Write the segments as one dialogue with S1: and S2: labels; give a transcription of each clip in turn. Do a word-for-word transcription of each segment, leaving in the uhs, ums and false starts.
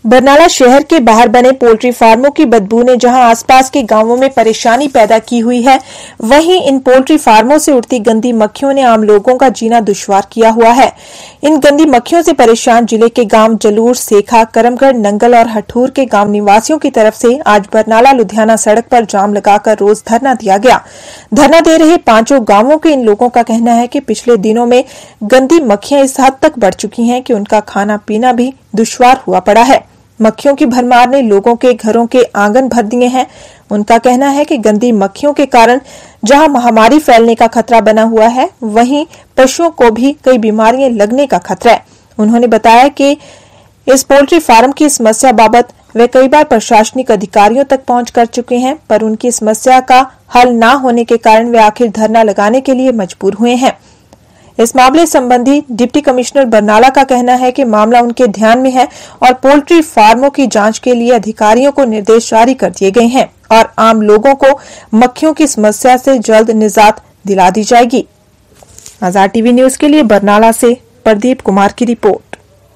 S1: बरनाला शहर के बाहर बने पोल्ट्री फार्मों की बदबू ने जहां आसपास के गांवों में परेशानी पैदा की हुई है, वहीं इन पोल्ट्री फार्मों से उड़ती गंदी मक्खियों ने आम लोगों का जीना दुश्वार किया हुआ है। इन गंदी मक्खियों से परेशान जिले के गांव जलूर, सेखा, करमगढ़, नंगल और हठूर के गांव निवासियों की तरफ से आज बरनाला लुधियाना सड़क पर जाम लगाकर रोज धरना दिया गया। धरना दे रहे पांचों गांवों के इन लोगों का कहना है कि पिछले दिनों में गंदी मक्खियां इस हद तक बढ़ चुकी हैं कि उनका खाना पीना भी दुश्वार हुआ पड़ा है। मक्खियों की भरमार ने लोगों के घरों के आंगन भर दिए हैं। उनका कहना है कि गंदी मक्खियों के कारण जहां महामारी फैलने का खतरा बना हुआ है, वहीं पशुओं को भी कई बीमारियां लगने का खतरा है। उन्होंने बताया कि इस पोल्ट्री फार्म की समस्या बाबत वे कई बार प्रशासनिक अधिकारियों तक पहुंच कर चुके हैं, पर उनकी समस्या का हल न होने के कारण वे आखिर धरना लगाने के लिए मजबूर हुए हैं। इस मामले संबंधी डिप्टी कमिश्नर बरनाला का कहना है कि मामला उनके ध्यान में है और पोल्ट्री फार्मों की जांच के लिए अधिकारियों को निर्देश जारी कर दिए गए हैं और आम लोगों को मक्खियों की समस्या से जल्द निजात दिला दी जाएगी। आजाद टीवी न्यूज के लिए बरनाला से प्रदीप कुमार की रिपोर्ट।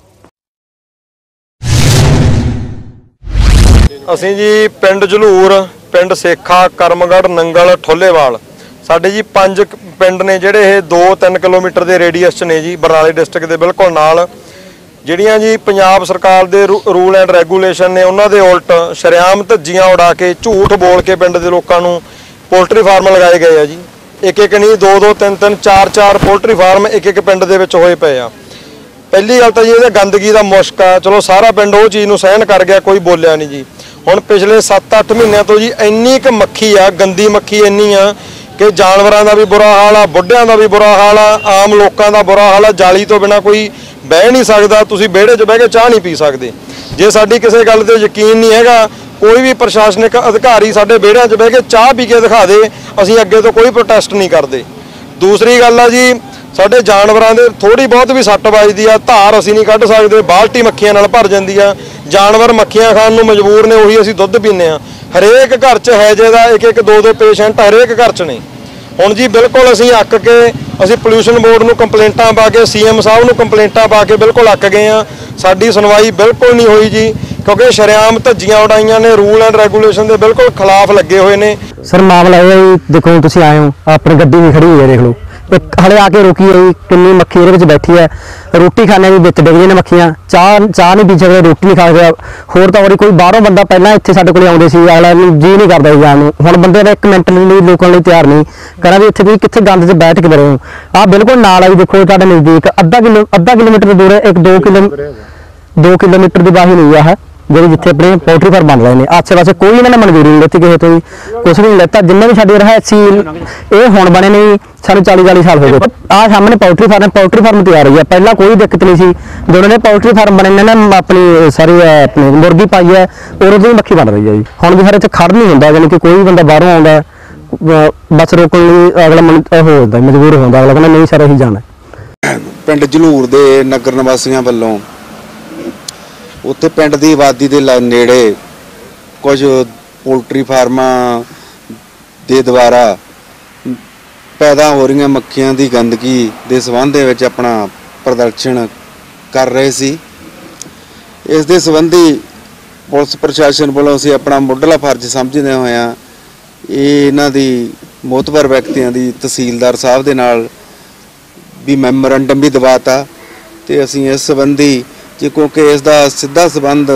S2: ਅਸੀਂ जी पिंड जलूर, पिंड सेखा, करमगढ़, नंगल, ठोलेवाल साडे जी पंज पिंड ने जिहड़े ये दो तीन किलोमीटर के रेਡੀਅਸ 'ਚ ने जी बरनाले डिस्ट्रिक्ट के बिल्कुल नाल ਜਿਹੜੀਆਂ जी पंजाब सरकार के रूल एंड रेगूलेशन ने उन्हां दे उल्ट शरेआम धज्जियां उड़ा के झूठ बोल के पिंड के लोगों को पोल्ट्री फार्म लगाए गए हैं जी। एक एक नहीं दो दो तीन तीन चार चार पोल्ट्री फार्म एक एक पिंड दे विच होए पए आ। पहली गल तो जी ये गंदगी का मुश्क आ, चलो सारा पिंड वो चीज़ नूं सहन कर गया, कोई बोलिया नहीं जी। हुण पिछले सत्त अठ महीनों तो जी इन्नी क मक्खी आ, गंदी मक्खी इन्नी आ कि जानवरों का भी बुरा हाल आ, बुढ़ियां का भी बुरा हाल आ, आम लोगों का बुरा हाल आ। जाली तो बिना कोई बह नहीं सकता, तुसीं विहड़े 'च बह के चाह नहीं पी सकते। जे साडी किसी गल ते यकीन नहीं हैगा, कोई भी प्रशासनिक अधिकारी साडे विहड़िਆਂ 'ਚ बह के चाह पी के दिखा दे, असीं अगे तो कोई प्रोटेस्ट नहीं करते। दूसरी गल आ जी साडे जानवरों के थोड़ी बहुत भी सੱਟ ਵੱਜਦੀ आ, धार असीं नहीं कढ़ सकते, बाल्टी मक्खियां नाल भर जाती आ, जानवर मक्खियां खाण नूं मजबूर ने, उही असीं दुੱਧ पीने आ। हरेक घर च हैजे दा एक एक दो दो पेशेंट हरेक घर च ने। हुण जी बिल्कुल असीं अक के असीं पोल्यूशन बोर्ड नूं कंप्लेंटां पा के सीएम साहब नूं कंप्लेंटां पा के बिल्कुल अक गए आ। साडी सुनवाई बिल्कुल नहीं हुई जी, क्योंकि शरेआम धज्जियां उड़ाइयां ने, रूल एंड रेगूलेशन के बिल्कुल खिलाफ लगे हुए ने।
S3: सर मामला ये देखो, तुसीं आए हो अपनी गड्डी भी खड़ी हुई है, देख लो एक हले आके रुकी है, किन्नी मक्खी ये बैठी है। रोटी खाने भी बिच डिगदियां ने मक्खियां, चाह चाह नहीं पी सकते, रोटी नहीं खा सकते। होर तो और कोई बाहरों बंदा पहला इत्थे साडे कोल आउंदे सी, अगला जी नहीं करदा जाण नूं। हुण बंदे दा एक मिनट नहीं लोकां लई तैयार नहीं करा भी इत्थे भी कित्थे गंद 'च बैठ के बरे हो। आ बिल्कुल नाल आई देखो तुहाडे नज़दीक अद्धा किलो अद्धा किलोमीटर दूर एक दो किलो दो किलोमीटर की बाही नहीं है जी, जिथे अपने पोल्ट्री फार्म बन रहे हैं। आसे पासे कोई इन्होंने मंजूरी नहीं लेती, किसी तो कुछ भी नहीं लेता। जिन्हें भी साडी रहायसी ये हुण बने नहीं, सानूं चाली चाली साल हो गए। आ सामने पोल्ट्री फार्म पोल्ट्री फार्म तैयार हुई है, पहला कोई दिक्कत नहीं सी। जो उन्होंने पोल्ट्री फार्म बने ना अपनी सारी अपनी मुर्गी पाई है और उहदी मक्खी बन रही है जी। हुण भी सारे इत्थे खड़ नहीं हुंदा, यानी कि कोई भी बंदा बाहरों आउंदा बस रोकण लई अगला हो जांदा, मजबूर हो जांदा, अगला कहंदा नहीं सर असीं जाना।
S4: पिंड जलूर दे नगर निवासियों वालों उत्थे पिंड की आबादी के नेड़े कुछ पोल्ट्री फार्मां दे द्वारा पैदा हो रही मक्खियां की गंदगी के संबंध में अपना प्रदर्शन कर रहे सी। इस दे संबंधी पुलिस प्रशासन वालों असीं अपना मुढ़ला फर्ज समझदे होया इन्हां दी मोहतबर व्यक्तियों की तहसीलदार साहब दे नाल भी मैमोरेंडम भी दवाता ते असीं इस संबंधी जी, क्योंकि इसका सीधा संबंध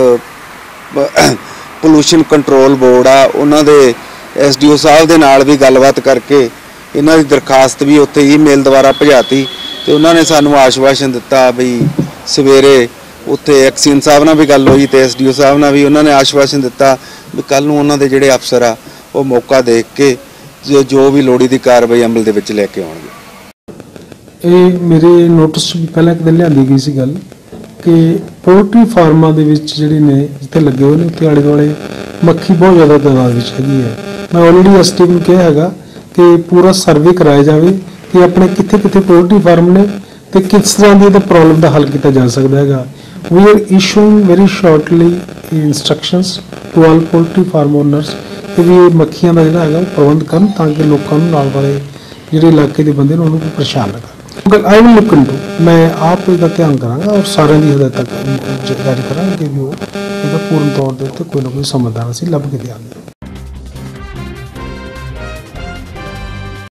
S4: पोल्यूशन कंट्रोल बोर्ड आ, उन्होंने एस डी ओ साहब के नाल भी गलबात करके इन्हों की दरखास्त भी उत्थे ईमेल द्वारा भेजाती तो उन्होंने सानू आश्वासन दिता भी सवेरे उत्थे एक्सीन साहब नाल भी गल हुई तो एस डी ओ साहब नाल भी उन्होंने आश्वासन दिता भी कल नूं उन्होंने जिहड़े अफसर आ वो मौका देख के जो जो भी लोड़ी की कार्रवाई अमल दे विच लैके आउणगे।
S5: ये मेरे नोटिस पहले एक दिन लियांदी गई सी गल कि पोल्ट्री फार्मां दे विच जिहड़े ने जिथे लगे हुए उत्ते आले दुआले मक्खी बहुत ज़्यादा तादाद विच हैगी है। मैं ऑलरेडी एस टी नूं कहा हैगा कि पूरा सर्वे कराया जाए कि अपने कित्थे कित्थे पोल्ट्री फार्म ने तो किस तरह की प्रॉब्लम का हल किया जा सकता है। We are issuing very shortly instructions to all poultry farm owners कि भी मक्खियां का जिहड़ा हैगा प्रबंध करन ताकि लोगों नाल वाले जिहड़े इलाके के बंदे उन्होंने कोई परेशान ना कर। आई विल लुक इनटू, मैं आप इसका ध्यान करांगा और सारे की हिदायत जारी करांगा कि भी वो ਇਹਦਾ ਪੂਰਨ ਤੌਰ ਦੇ ਉੱਤੇ ਕੋਈ ਨਾ ਕੋਈ ਸਮਾਧਾਨ ਅਸੀਂ ਲੱਭ ਕੇ ਦਿਆਂਗੇ।